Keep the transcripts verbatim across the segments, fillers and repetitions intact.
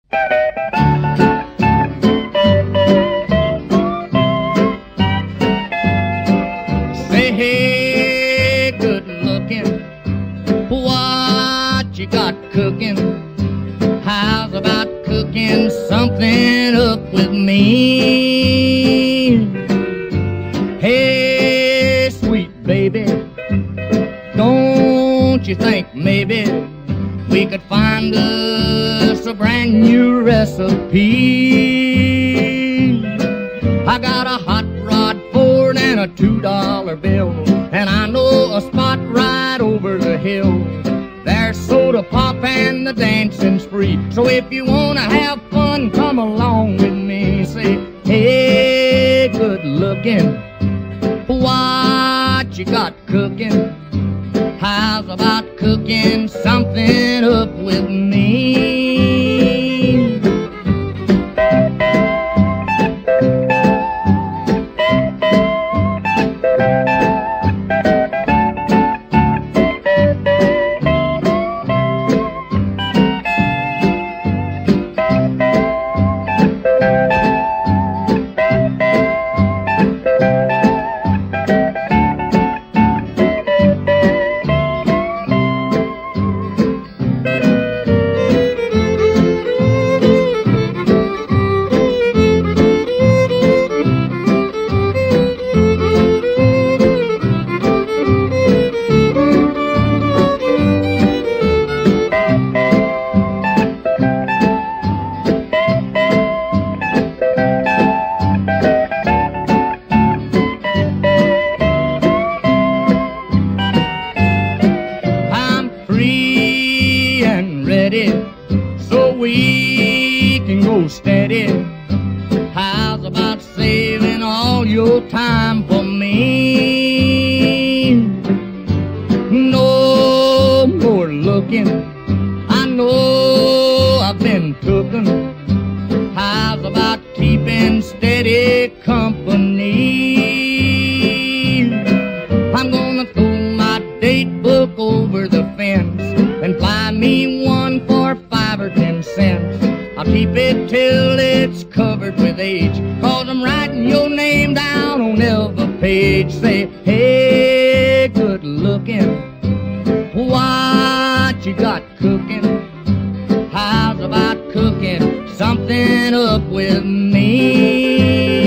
Say, hey, good looking, what you got cooking? How's about cooking something up with me? Hey, sweet baby, don't you think maybe we could find us a brand new recipe? I got a hot rod Ford and a two dollar bill, and I know a spot right over the hill. There's soda pop and the dancing's free, so if you wanna have fun, come along with me. Say, hey, good looking, what you got cooking? How's about cooking something up with me? So we can go steady. How's about saving all your time for me? No more looking, I know I've been tooken. How's about keeping steady company? I'm gonna throw my date book over the fence and buy me one for five or ten cents. I'll keep it till it's covered with age, cause I'm writing your name down on every page. Say, hey, good looking, what you got cooking? How's about cooking something up with me?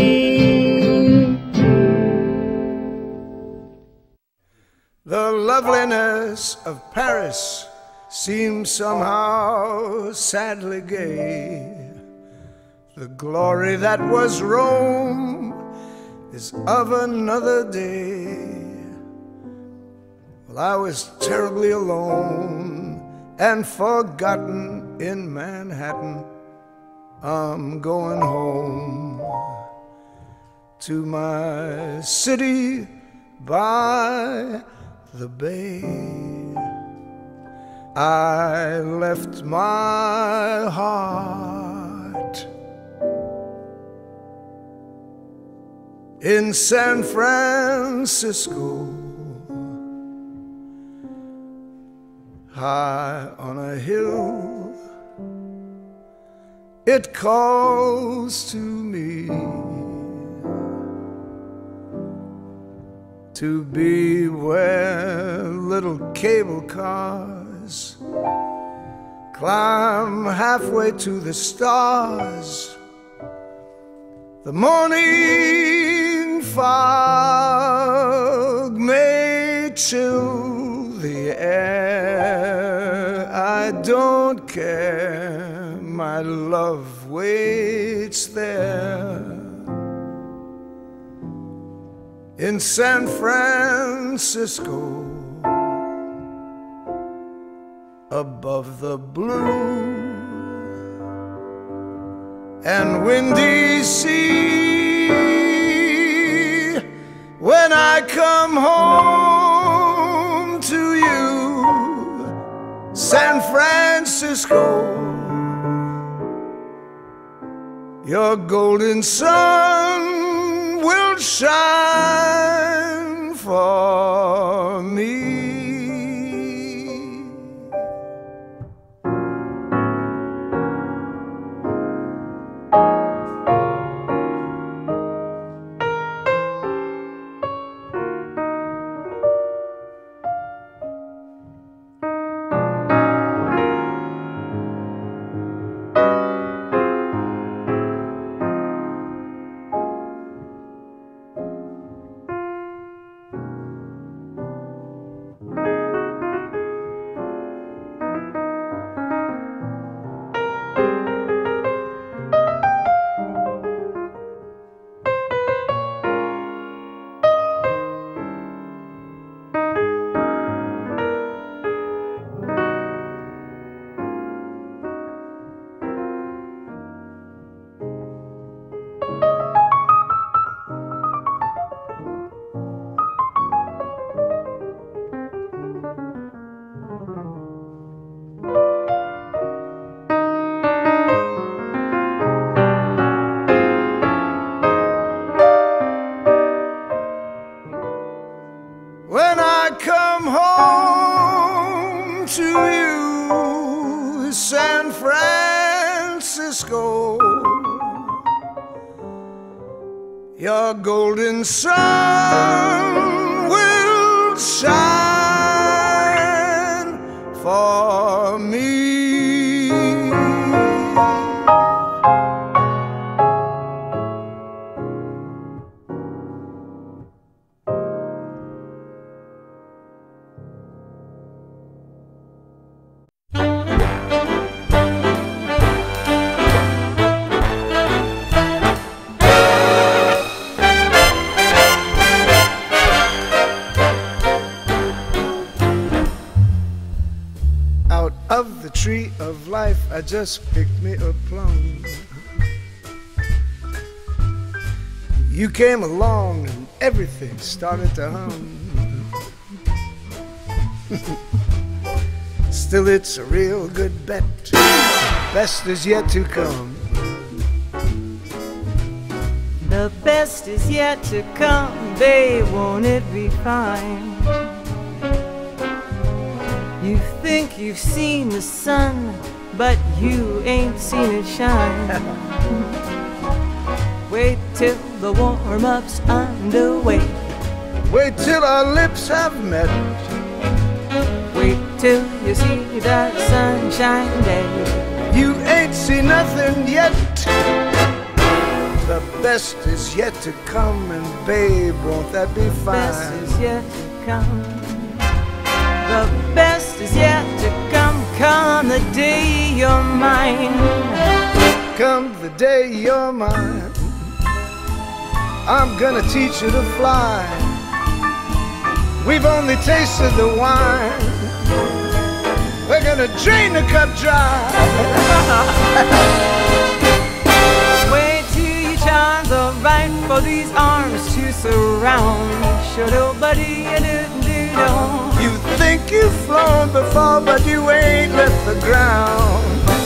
The loveliness of Paris seems somehow sadly gay. The glory that was Rome is of another day. Well, I was terribly alone and forgotten in Manhattan. I'm going home to my city by the bay. I left my heart in San Francisco, high on a hill. It calls to me to be where little cable cars climb halfway to the stars. The morning fog may chill the air. I don't care, my love waits there. In San Francisco, above the blue and windy sea, when I come home to you, San Francisco, your golden sun will shine for me. to San Francisco. Your golden sun will shine for me. Out of the tree of life, I just picked me a plum. You came along and everything started to hum. Still, it's a real good bet. Best is yet to come. The best is yet to come, babe, won't it be fine? You think you've seen the sun, but you ain't seen it shine. Wait till the warm-up's underway. Wait till our lips have met. Wait till you see that sunshine day. You ain't seen nothing yet. The best is yet to come, and babe, won't that be fine? The best is yet to come. The best is yet to come. Come the day you're mine. Come the day you're mine, I'm gonna teach you to fly. We've only tasted the wine. We're gonna drain the cup dry. Wait till your charms are right for these arms to surround. Sure, nobody do do don't. You think you've flown before, but you ain't left the ground.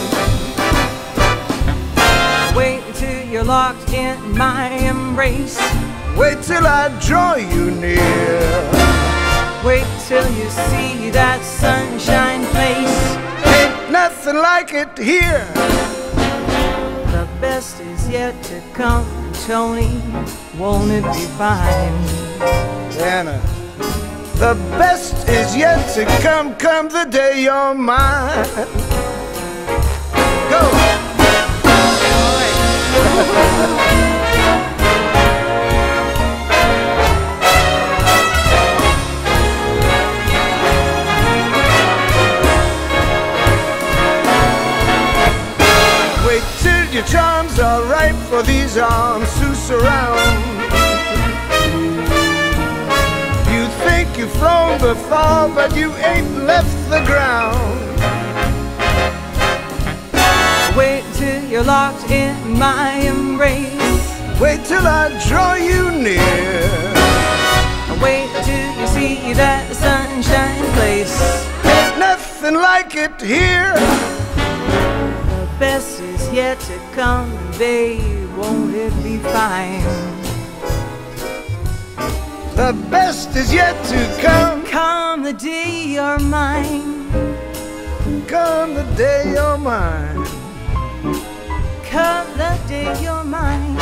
Wait till you're locked in my embrace. Wait till I draw you near. Wait till you see that sunshine place. Ain't nothing like it here. The best is yet to come, Tony, won't it be fine? Anna, the best is yet to come. Come the day you're mine. Go. Wait till your charms are right for these arms to surround. You think you've flown before, but you ain't left the ground. Wait till you're locked in my embrace. Wait till I draw you near. Wait till you see that sunshine place. Ain't nothing like it here. The best is yet to come, babe, won't it be fine? The best is yet to come. Come the day you're mine. Come the day you're mine. Come the day you're mine.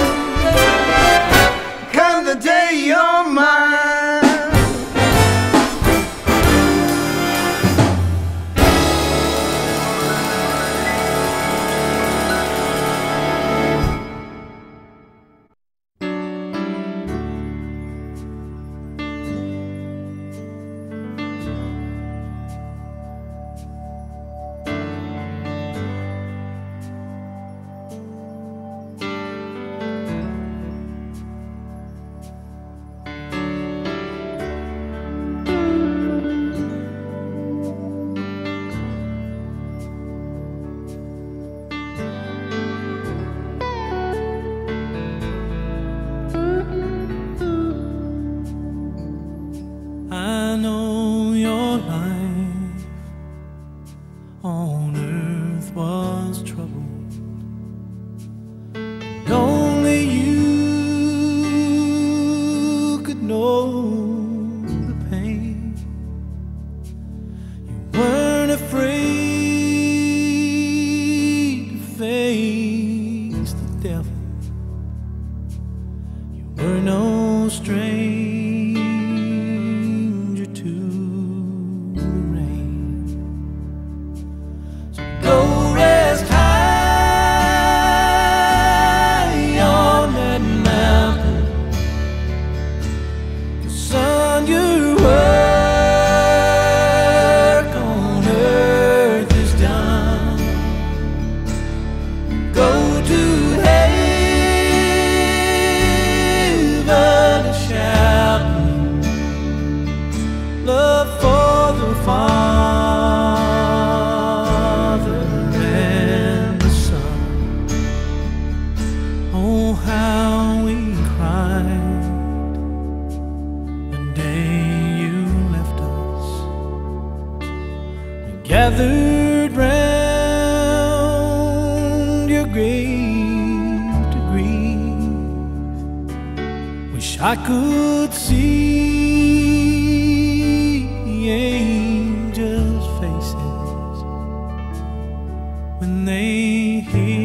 Come the day you're mine. I could see angels' faces when they hear